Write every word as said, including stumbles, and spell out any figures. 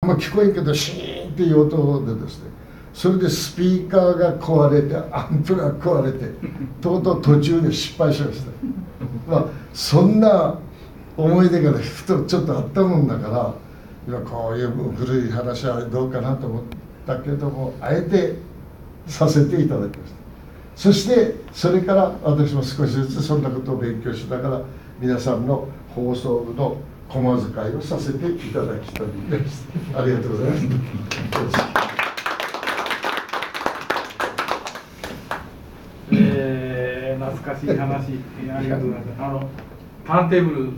ま聞こえんけどシーンっていう音でですね、それでスピーカーが壊れてアンプが壊れてとうとう途中で失敗しました。まあそんな思い出がふとちょっとあったもんだから、今こういう古い話はどうかなと思ったけれども、あえてさせていただきました。そしてそれから私も少しずつそんなことを勉強しながら皆さんの放送部の駒使いをさせていただきたいです。ありがとうございます。 えー、懐かしい話ありがとうございます。あのターンテーブル